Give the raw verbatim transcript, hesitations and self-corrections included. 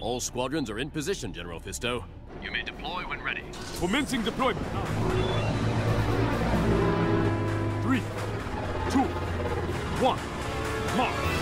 All squadrons are in position, General Fisto. You may deploy when ready. Commencing deployment. Three, two, one, march.